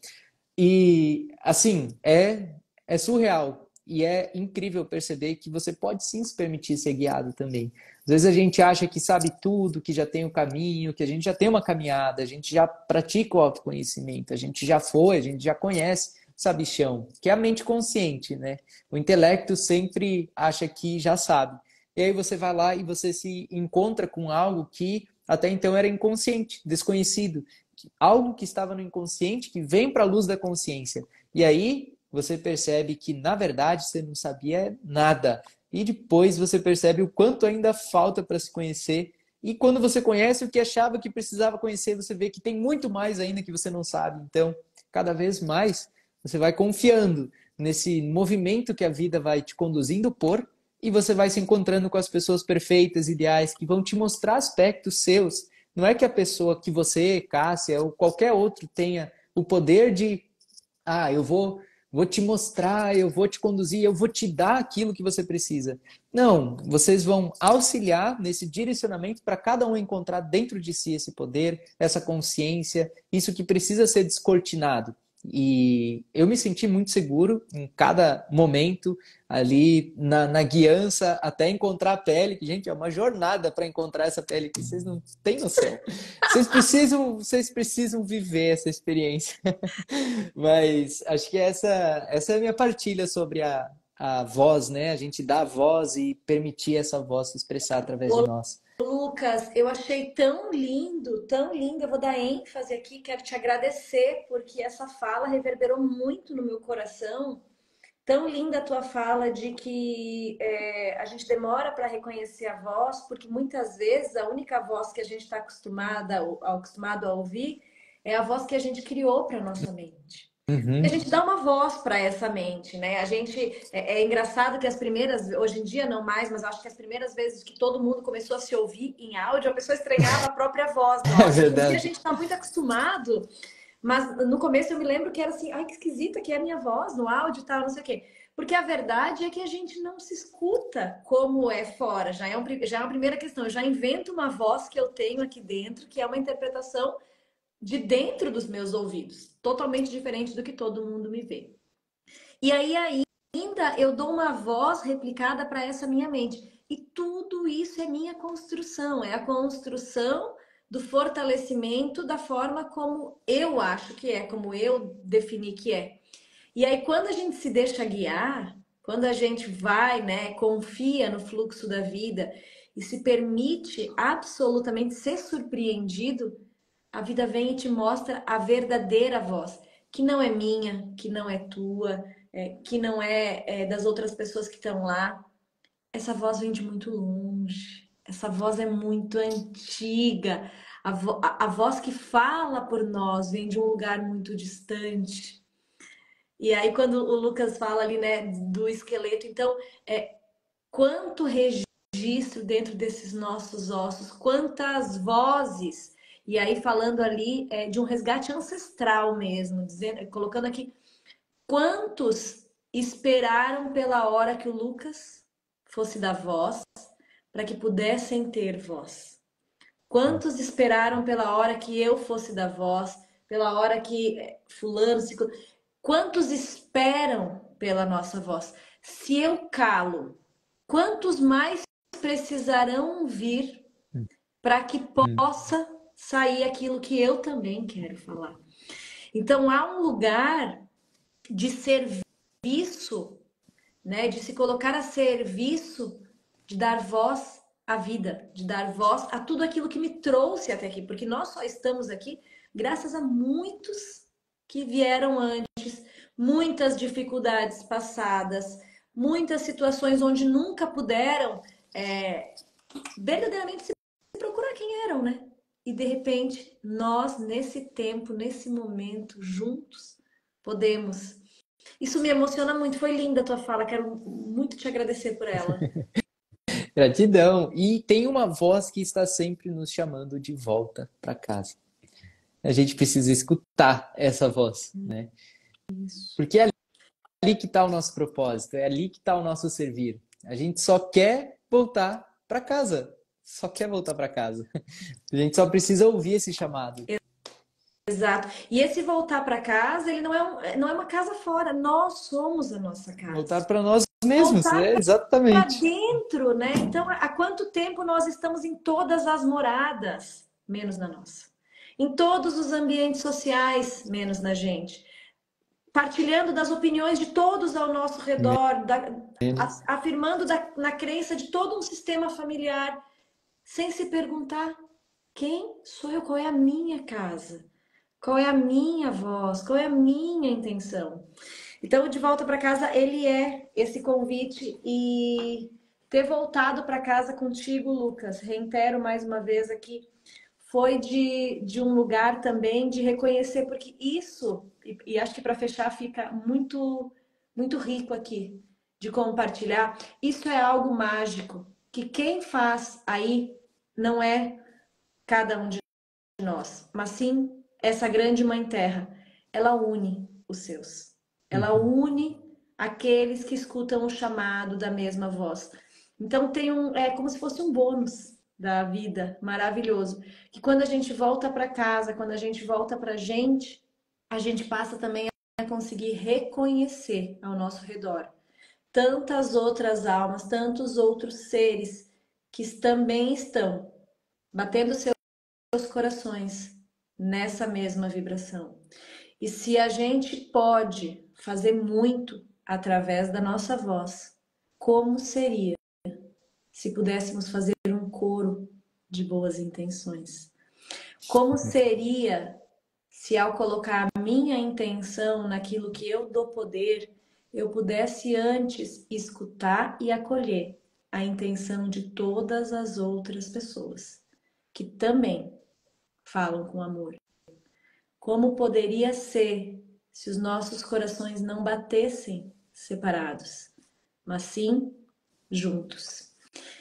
Speaker 3: E, assim, é surreal. E é incrível perceber que você pode sim se permitir ser guiado também. Às vezes a gente acha que sabe tudo, que já tem o caminho, que a gente já tem uma caminhada, a gente já pratica o autoconhecimento, a gente já foi, a gente já conhece o sabichão, que é a mente consciente, né? O intelecto sempre acha que já sabe. E aí você vai lá e você se encontra com algo que até então era inconsciente, desconhecido. Algo que estava no inconsciente que vem para a luz da consciência. E aí você percebe que, na verdade, você não sabia nada. E depois você percebe o quanto ainda falta para se conhecer. E quando você conhece o que achava que precisava conhecer, você vê que tem muito mais ainda que você não sabe. Então, cada vez mais, você vai confiando nesse movimento que a vida vai te conduzindo por, e você vai se encontrando com as pessoas perfeitas, ideais, que vão te mostrar aspectos seus. Não é que a pessoa que você, Cássia, ou qualquer outro tenha o poder de, eu vou te mostrar, eu vou te conduzir, eu vou te dar aquilo que você precisa. Não, vocês vão auxiliar nesse direcionamento para cada um encontrar dentro de si esse poder, essa consciência, isso que precisa ser descortinado. E eu me senti muito seguro em cada momento ali na guiança até encontrar a pele, que, gente, é uma jornada para encontrar essa pele que vocês não têm noção. Vocês precisam viver essa experiência. Mas acho que essa é a minha partilha sobre a voz, né? A gente dar voz e permitir essa voz se expressar através de nós.
Speaker 1: Lucas, eu achei tão lindo, tão lindo. Eu vou dar ênfase aqui, quero te agradecer, porque essa fala reverberou muito no meu coração. Tão linda a tua fala de que a gente demora para reconhecer a voz, porque muitas vezes a única voz que a gente está acostumado a ouvir é a voz que a gente criou para nossa mente.
Speaker 3: Uhum.
Speaker 1: A gente dá uma voz para essa mente, né? A gente é engraçado que as primeiras, hoje em dia não mais, mas acho que as primeiras vezes que todo mundo começou a se ouvir em áudio, a pessoa estranhava a própria voz.
Speaker 3: É
Speaker 1: Nossa, hoje em dia a
Speaker 3: verdade.
Speaker 1: gente está muito acostumado, mas no começo eu me lembro que era assim, ai que esquisita que é a minha voz no áudio e tal, não sei o quê. Porque a verdade é que a gente não se escuta como é fora. Já é uma primeira questão. Eu já invento uma voz que eu tenho aqui dentro, que é uma interpretação de dentro dos meus ouvidos, totalmente diferente do que todo mundo me vê. E aí ainda eu dou uma voz replicada para essa minha mente. E tudo isso é minha construção, é a construção do fortalecimento da forma como eu acho que é, como eu defini que é. E aí quando a gente se deixa guiar, quando a gente vai, né, confia no fluxo da vida e se permite absolutamente ser surpreendido, a vida vem e te mostra a verdadeira voz, que não é minha, que não é tua, que não é das outras pessoas que estão lá. Essa voz vem de muito longe. Essa voz é muito antiga. A voz que fala por nós vem de um lugar muito distante. E aí, quando o Lucas fala ali, né, do esqueleto, então, quanto registro dentro desses nossos ossos, quantas vozes. E aí, falando ali de um resgate ancestral mesmo, dizendo, colocando aqui, quantos esperaram pela hora que o Lucas fosse dar voz para que pudessem ter voz? Quantos esperaram pela hora que eu fosse dar voz, pela hora que fulano, ciclo... Quantos esperam pela nossa voz? Se eu calo, quantos mais precisarão vir para que
Speaker 3: Hum.
Speaker 1: possa sair aquilo que eu também quero falar. Então há um lugar de serviço, né, de se colocar a serviço, de dar voz à vida, de dar voz a tudo aquilo que me trouxe até aqui, porque nós só estamos aqui graças a muitos que vieram antes, muitas dificuldades passadas, muitas situações onde nunca puderam verdadeiramente se procurar quem eram, né? E de repente, nós, nesse tempo, nesse momento, juntos, podemos. Isso me emociona muito. Foi linda a tua fala. Quero muito te agradecer por ela.
Speaker 3: Gratidão. E tem uma voz que está sempre nos chamando de volta para casa. A gente precisa escutar essa voz, né?
Speaker 1: Isso.
Speaker 3: Porque é ali que está o nosso propósito, é ali que está o nosso servir. A gente só quer voltar para casa. Só quer voltar para casa. A gente só precisa ouvir esse chamado.
Speaker 1: Exato. E esse voltar para casa, ele não é uma casa fora. Nós somos a nossa
Speaker 3: Voltar
Speaker 1: casa.
Speaker 3: para nós mesmos,
Speaker 1: Voltar
Speaker 3: é
Speaker 1: para
Speaker 3: exatamente.
Speaker 1: dentro, né? Então, há quanto tempo nós estamos em todas as moradas, menos na nossa? Em todos os ambientes sociais, menos na gente. Partilhando das opiniões de todos ao nosso redor, afirmando na crença de todo um sistema familiar, sem se perguntar quem sou eu, qual é a minha casa, qual é a minha voz, qual é a minha intenção. Então, de volta para casa, ele é esse convite e ter voltado para casa contigo, Lucas, reitero mais uma vez aqui, foi de um lugar também de reconhecer, porque isso, e acho que para fechar fica muito rico aqui, de compartilhar, isso é algo mágico, que quem faz aí não é cada um de nós, mas sim essa grande mãe terra. Ela une os seus. Ela
Speaker 3: Uhum.
Speaker 1: une aqueles que escutam o chamado da mesma voz. Então é como se fosse um bônus da vida maravilhoso, que quando a gente volta para casa, quando a gente volta para a gente passa também a conseguir reconhecer ao nosso redor tantas outras almas, tantos outros seres que também estão batendo seus corações nessa mesma vibração. E se a gente pode fazer muito através da nossa voz, como seria se pudéssemos fazer um coro de boas intenções? Como seria se ao colocar a minha intenção naquilo que eu dou poder, eu pudesse antes escutar e acolher a intenção de todas as outras pessoas que também falam com amor? Como poderia ser se os nossos corações não batessem separados, mas sim juntos?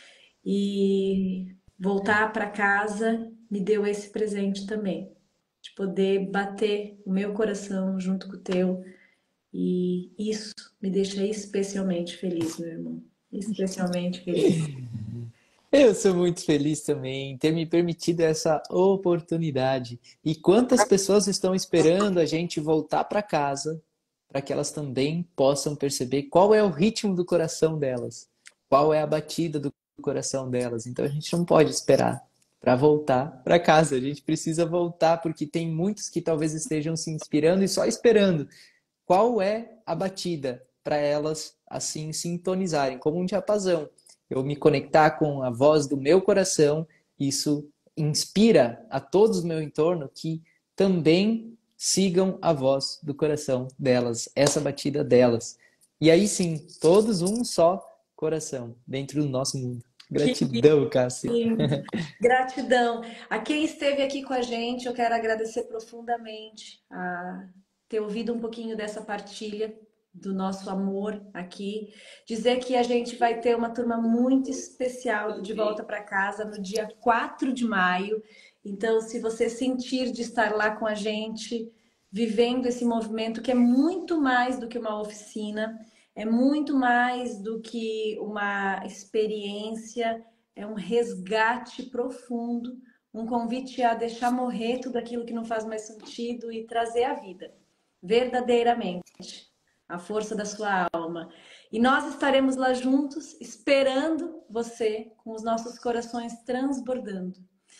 Speaker 1: E voltar para casa me deu esse presente também, de poder bater o meu coração junto com o teu, e isso me deixa especialmente feliz, meu irmão. Especialmente feliz.
Speaker 3: Eu sou muito feliz também em ter me permitido essa oportunidade. E quantas pessoas estão esperando a gente voltar para casa para que elas também possam perceber qual é o ritmo do coração delas, qual é a batida do coração delas. Então a gente não pode esperar para voltar para casa. A gente precisa voltar porque tem muitos que talvez estejam se inspirando e só esperando qual é a batida para elas assim sintonizarem, como um diapasão. Eu me conectar com a voz do meu coração, isso inspira a todos do meu entorno que também sigam a voz do coração delas, essa batida delas. E aí sim, todos um só coração dentro do nosso mundo.
Speaker 1: Que
Speaker 3: Gratidão, Cássia.
Speaker 1: lindo! Gratidão. A quem esteve aqui com a gente, eu quero agradecer profundamente a ter ouvido um pouquinho dessa partilha do nosso amor aqui. Dizer que a gente vai ter uma turma muito especial de volta para casa no dia 4 de maio. Então, se você sentir de estar lá com a gente, vivendo esse movimento que é muito mais do que uma oficina, é muito mais do que uma experiência, é um resgate profundo, um convite a deixar morrer tudo aquilo que não faz mais sentido e trazer a vida, verdadeiramente, a força da sua alma. E nós estaremos lá juntos, esperando você, com os nossos corações transbordando.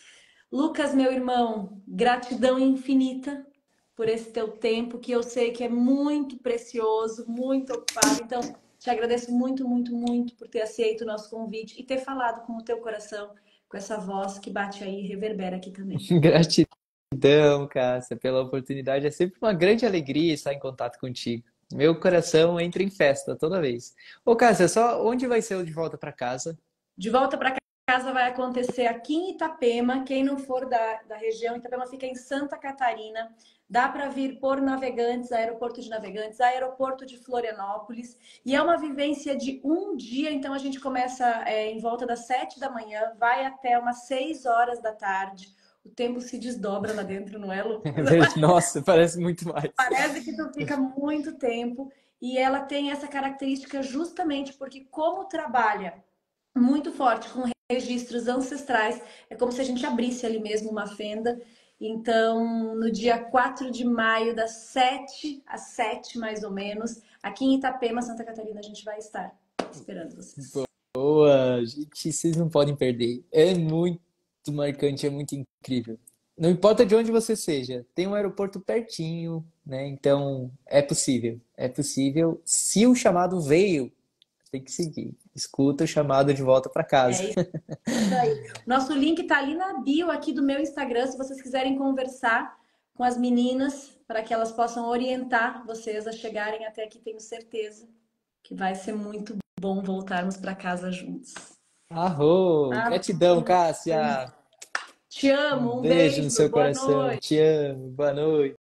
Speaker 1: Lucas, meu irmão, gratidão infinita por esse teu tempo, que eu sei que é muito precioso, muito ocupado. Então, te agradeço muito, muito, muito por ter aceito o nosso convite e ter falado com o teu coração, com essa voz que bate aí e reverbera aqui também.
Speaker 3: Gratidão, Cássia, pela oportunidade. É sempre uma grande alegria estar em contato contigo. Meu coração entra em festa toda vez. Ô, Cássia, só onde vai ser o de volta para casa?
Speaker 1: De volta para casa vai acontecer aqui em Itapema. Quem não for da região, Itapema fica em Santa Catarina. Dá para vir por Navegantes, aeroporto de Navegantes, aeroporto de Florianópolis. E é uma vivência de um dia, então a gente começa em volta das 7 da manhã, vai até umas 6 horas da tarde. O tempo se desdobra lá dentro, não é, Lu?
Speaker 3: Nossa, parece muito mais.
Speaker 1: Parece que tu fica muito tempo. E ela tem essa característica justamente porque, como trabalha muito forte com registros ancestrais. É como se a gente abrisse ali mesmo uma fenda. Então, no dia 4 de maio, das 7 às 7 mais ou menos, aqui em Itapema, Santa Catarina, a gente vai estar esperando vocês.
Speaker 3: Boa, gente, vocês não podem perder. É muito marcante, é muito incrível. Não importa de onde você seja, tem um aeroporto pertinho, né? Então é possível. Se o chamado veio, tem que seguir. Escuta o chamado de volta para casa.
Speaker 1: É isso aí. Nosso link tá ali na bio aqui do meu Instagram, se vocês quiserem conversar com as meninas, para que elas possam orientar vocês a chegarem até aqui, tenho certeza que vai ser muito bom voltarmos para casa juntos.
Speaker 3: Arro!
Speaker 1: Ah,
Speaker 3: Gratidão, Cássia!
Speaker 1: te
Speaker 3: Um
Speaker 1: amo, um
Speaker 3: beijo no
Speaker 1: beijo,
Speaker 3: seu
Speaker 1: boa
Speaker 3: coração.
Speaker 1: noite.
Speaker 3: Te amo. Boa noite.